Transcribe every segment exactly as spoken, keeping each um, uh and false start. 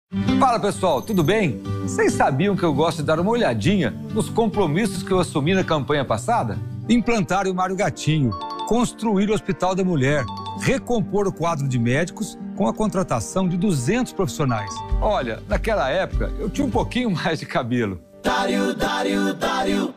Fala pessoal, tudo bem? Vocês sabiam que eu gosto de dar uma olhadinha nos compromissos que eu assumi na campanha passada? Implantar o Mário Gatinho, construir o Hospital da Mulher, recompor o quadro de médicos com a contratação de duzentos profissionais. Olha, naquela época eu tinha um pouquinho mais de cabelo. Dário, Dário, Dário.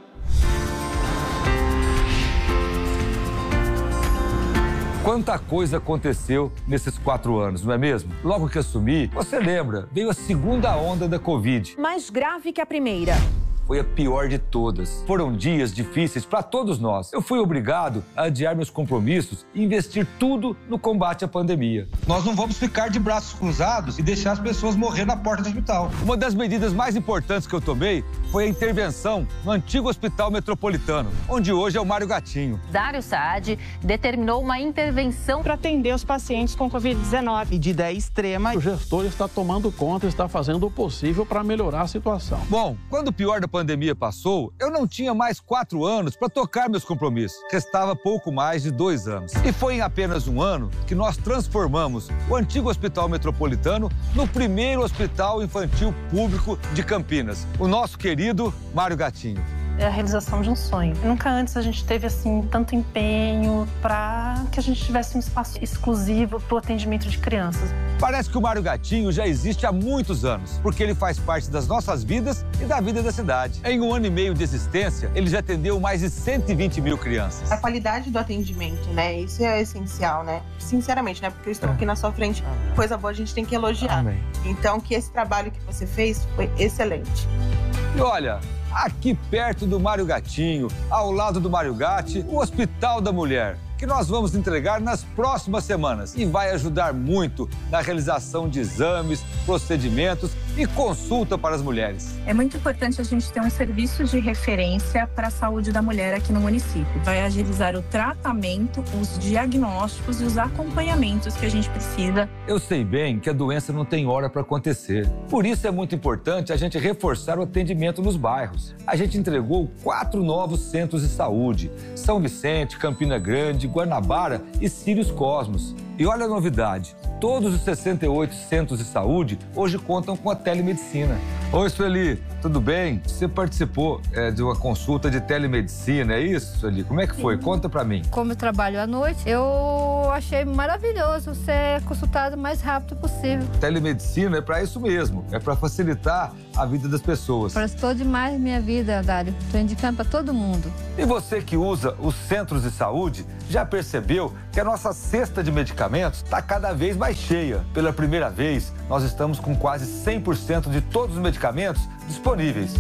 Quanta coisa aconteceu nesses quatro anos, não é mesmo? Logo que assumi, você lembra, veio a segunda onda da Covid. Mais grave que a primeira. Foi a pior de todas. Foram dias difíceis para todos nós. Eu fui obrigado a adiar meus compromissos e investir tudo no combate à pandemia. Nós não vamos ficar de braços cruzados e deixar as pessoas morrer na porta do hospital. Uma das medidas mais importantes que eu tomei foi a intervenção no antigo Hospital Metropolitano, onde hoje é o Mário Gatinho. Dário Saad determinou uma intervenção para atender os pacientes com covid dezenove. E de ideia extrema, o gestor está tomando conta e está fazendo o possível para melhorar a situação. Bom, quando o pior da pandemia passou, eu não tinha mais quatro anos para tocar meus compromissos. Restava pouco mais de dois anos. E foi em apenas um ano que nós transformamos o antigo Hospital Metropolitano no primeiro hospital infantil público de Campinas, o nosso querido Mário Gatinho. É a realização de um sonho. Nunca antes a gente teve assim tanto empenho para que a gente tivesse um espaço exclusivo para o atendimento de crianças. Parece que o Mário Gatinho já existe há muitos anos, porque ele faz parte das nossas vidas e da vida da cidade. Em um ano e meio de existência, ele já atendeu mais de cento e vinte mil crianças. A qualidade do atendimento, né? Isso é essencial, né? Sinceramente, né? Porque eu estou aqui na sua frente, coisa boa a gente tem que elogiar. Amém. Então, que esse trabalho que você fez foi excelente. E olha, aqui perto do Mário Gatinho, ao lado do Mário Gatti, o Hospital da Mulher, que nós vamos entregar nas próximas semanas e vai ajudar muito na realização de exames, procedimentos e consulta para as mulheres. É muito importante a gente ter um serviço de referência para a saúde da mulher aqui no município. Vai agilizar o tratamento, os diagnósticos e os acompanhamentos que a gente precisa. Eu sei bem que a doença não tem hora para acontecer. Por isso é muito importante a gente reforçar o atendimento nos bairros. A gente entregou quatro novos centros de saúde: São Vicente, Campina Grande, Guanabara e Sirius Cosmos. E olha a novidade, todos os sessenta e oito centros de saúde hoje contam com a telemedicina. Oi, Sueli, tudo bem? Você participou é, de uma consulta de telemedicina, é isso, Sueli? Como é que foi? Conta pra mim. Como eu trabalho à noite, eu achei maravilhoso ser consultado o mais rápido possível. Telemedicina é pra isso mesmo, é pra facilitar a vida das pessoas. Facilitou demais minha vida, Dário. Tô indicando pra todo mundo. E você que usa os centros de saúde, já percebeu que a nossa cesta de medicamentos está cada vez mais cheia. Pela primeira vez, nós estamos com quase cem por cento de todos os medicamentos disponíveis.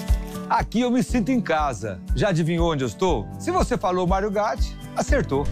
Aqui eu me sinto em casa. Já adivinhou onde eu estou? Se você falou Mário Gatti, acertou.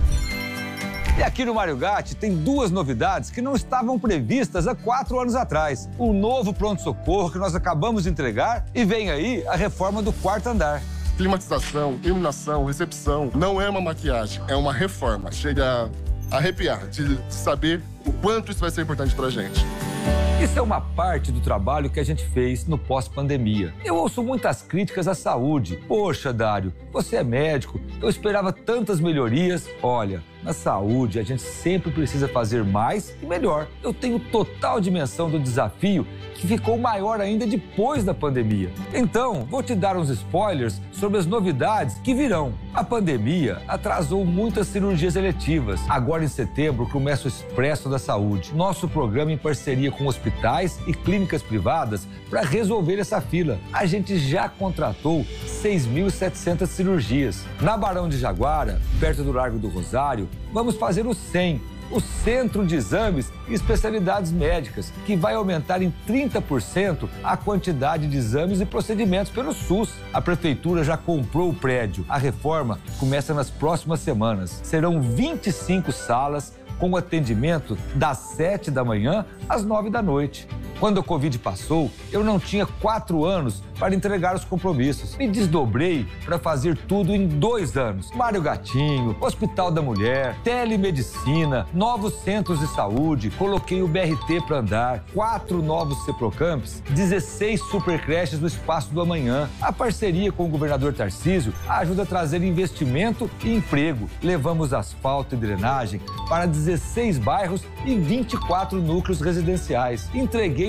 E aqui no Mário Gatti tem duas novidades que não estavam previstas há quatro anos atrás. O novo pronto-socorro que nós acabamos de entregar e vem aí a reforma do quarto andar. Climatização, iluminação, recepção, não é uma maquiagem, é uma reforma. Chega a arrepiar de saber o quanto isso vai ser importante pra gente. Isso é uma parte do trabalho que a gente fez no pós-pandemia. Eu ouço muitas críticas à saúde. Poxa, Dário, você é médico, eu esperava tantas melhorias. Olha, na saúde a gente sempre precisa fazer mais e melhor. Eu tenho total dimensão do desafio que ficou maior ainda depois da pandemia. Então, vou te dar uns spoilers sobre as novidades que virão. A pandemia atrasou muitas cirurgias eletivas. Agora, em setembro, começa o Expresso da Saúde, nosso programa em parceria com hospitais e clínicas privadas para resolver essa fila. A gente já contratou seis mil e setecentas cirurgias. Na Barão de Jaguara, perto do Largo do Rosário, vamos fazer o cem. O Centro de Exames e Especialidades Médicas, que vai aumentar em trinta por cento a quantidade de exames e procedimentos pelo SUS. A Prefeitura já comprou o prédio. A reforma começa nas próximas semanas. Serão vinte e cinco salas com atendimento das sete da manhã às nove da noite. Quando a Covid passou, eu não tinha quatro anos para entregar os compromissos. Me desdobrei para fazer tudo em dois anos. Mário Gatinho, Hospital da Mulher, telemedicina, novos centros de saúde, coloquei o B R T para andar, quatro novos Ceprocamps, dezesseis supercreches no Espaço do Amanhã. A parceria com o governador Tarcísio ajuda a trazer investimento e emprego. Levamos asfalto e drenagem para dezesseis bairros e vinte e quatro núcleos residenciais. Entreguei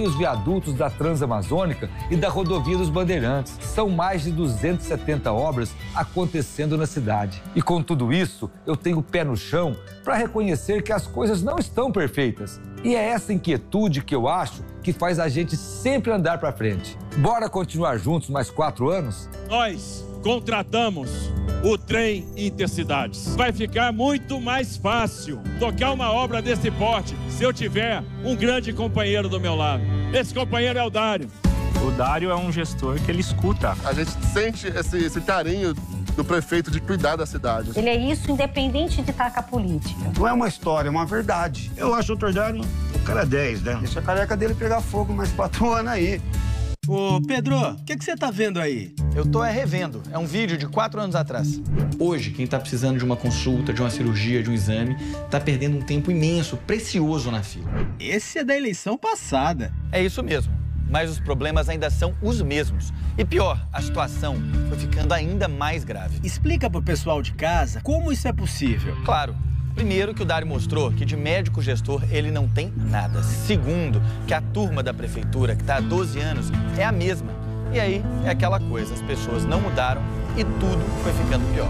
tem os viadutos da Transamazônica e da Rodovia dos Bandeirantes. São mais de duzentas e setenta obras acontecendo na cidade. E com tudo isso, eu tenho o pé no chão para reconhecer que as coisas não estão perfeitas. E é essa inquietude que eu acho que faz a gente sempre andar para frente. Bora continuar juntos mais quatro anos? Nós contratamos o trem Intercidades. Vai ficar muito mais fácil tocar uma obra desse porte se eu tiver um grande companheiro do meu lado. Esse companheiro é o Dário. O Dário é um gestor que ele escuta. A gente sente esse, esse carinho do prefeito de cuidar da cidade. Ele é isso independente de estar com a política. Não é uma história, é uma verdade. Eu acho o doutor Dário o cara dez, né? Deixa a careca dele pegar fogo mais quatro anos aí. Ô, Pedro, o que que você tá vendo aí? Eu tô é revendo. É um vídeo de quatro anos atrás. Hoje, quem tá precisando de uma consulta, de uma cirurgia, de um exame, tá perdendo um tempo imenso, precioso na fila. Esse é da eleição passada. É isso mesmo. Mas os problemas ainda são os mesmos. E pior, a situação foi ficando ainda mais grave. Explica pro pessoal de casa como isso é possível. Claro. Primeiro, que o Dário mostrou que de médico gestor ele não tem nada. Segundo, que a turma da prefeitura, que está há doze anos, é a mesma. E aí é aquela coisa, as pessoas não mudaram e tudo foi ficando pior.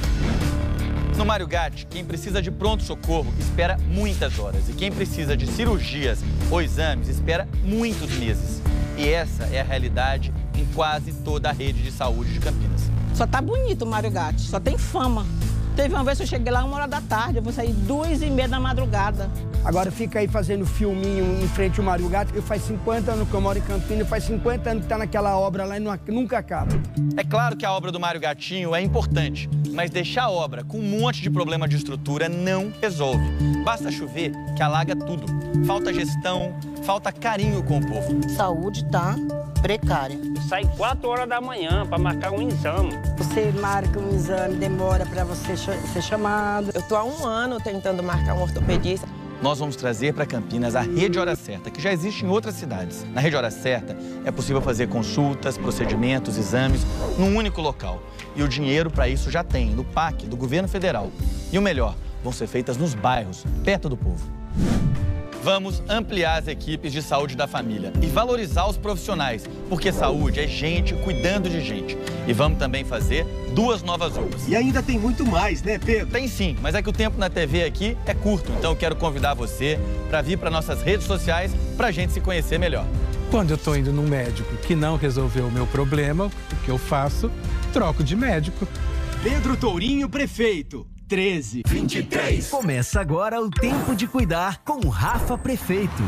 No Mário Gatti, quem precisa de pronto-socorro espera muitas horas. E quem precisa de cirurgias ou exames espera muitos meses. E essa é a realidade em quase toda a rede de saúde de Campinas. Só tá bonito o Mário Gatti, só tem fama. Teve uma vez que eu cheguei lá uma hora da tarde, eu vou sair duas e meia da madrugada. Agora fica aí fazendo filminho em frente ao Mário Gatti, que faz cinquenta anos que eu moro em Campinas, faz cinquenta anos que tá naquela obra lá e não, nunca acaba. É claro que a obra do Mário Gatinho é importante, mas deixar a obra com um monte de problema de estrutura não resolve. Basta chover que alaga tudo. Falta gestão, falta carinho com o povo. Saúde tá precária. Sai quatro horas da manhã para marcar um exame. Você marca um exame, demora para você ser chamado. Eu tô há um ano tentando marcar um ortopedista. Nós vamos trazer para Campinas a Rede Hora Certa, que já existe em outras cidades. Na Rede Hora Certa é possível fazer consultas, procedimentos, exames num único local. E o dinheiro para isso já tem, no P A C do governo federal. E o melhor, vão ser feitas nos bairros, perto do povo. Vamos ampliar as equipes de saúde da família e valorizar os profissionais, porque saúde é gente cuidando de gente. E vamos também fazer duas novas U P As. E ainda tem muito mais, né, Pedro? Tem sim, mas é que o tempo na T V aqui é curto, então eu quero convidar você para vir para nossas redes sociais para a gente se conhecer melhor. Quando eu tô indo num médico que não resolveu o meu problema, o que eu faço? Troco de médico. Pedro Tourinho, prefeito. treze, vinte e três. Começa agora o Tempo de Cuidar com o Rafa Prefeito.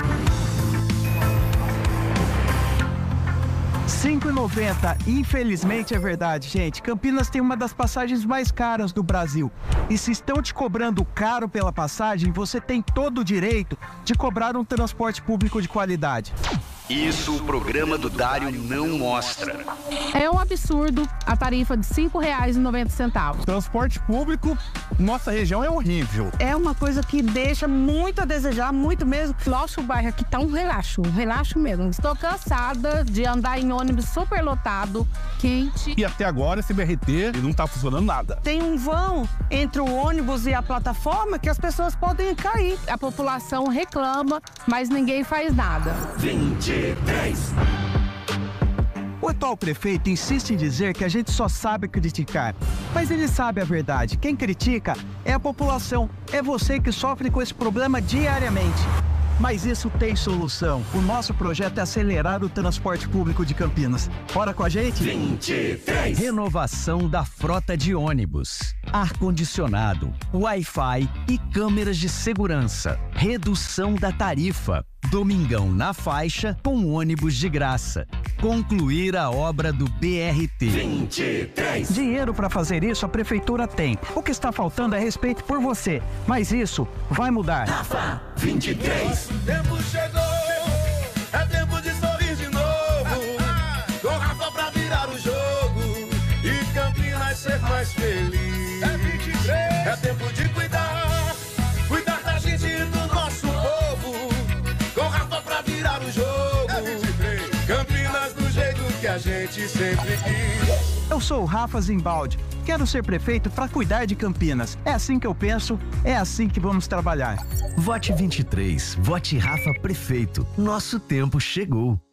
cinco reais e noventa centavos, infelizmente é verdade, gente. Campinas tem uma das passagens mais caras do Brasil. E se estão te cobrando caro pela passagem, você tem todo o direito de cobrar um transporte público de qualidade. Isso o programa do Dário não mostra. É um absurdo a tarifa de cinco reais e noventa centavos. Transporte público, nossa região é horrível. É uma coisa que deixa muito a desejar, muito mesmo. Nosso bairro aqui tá um relaxo, um relaxo mesmo. Estou cansada de andar em ônibus superlotado, quente. E até agora esse B R T não tá funcionando nada. Tem um vão entre o ônibus e a plataforma que as pessoas podem cair. A população reclama, mas ninguém faz nada. vinte e três. O atual prefeito insiste em dizer que a gente só sabe criticar. Mas ele sabe a verdade. Quem critica é a população. É você que sofre com esse problema diariamente. Mas isso tem solução. O nosso projeto é acelerar o transporte público de Campinas. Bora com a gente? vinte e três. Renovação da frota de ônibus. Ar-condicionado, Wi-Fi e câmeras de segurança. Redução da tarifa. Domingão na faixa com ônibus de graça. Concluir a obra do B R T. vinte e três. Dinheiro para fazer isso a prefeitura tem. O que está faltando é respeito por você. Mas isso vai mudar. Rafa, vinte e três. O tempo chegou, é tempo de sorrir de novo. Com Rafa pra virar o jogo e Campinas ser mais feliz. É vinte e três. É tempo de cuidar, cuidar da gente e do nosso povo. Com Rafa pra virar o jogo. É vinte e três. Campinas do jeito que a gente sempre quis. Eu sou o Rafa Zimbaldi. Quero ser prefeito para cuidar de Campinas. É assim que eu penso, é assim que vamos trabalhar. Vote vinte e três. Vote Rafa Prefeito. Nosso tempo chegou.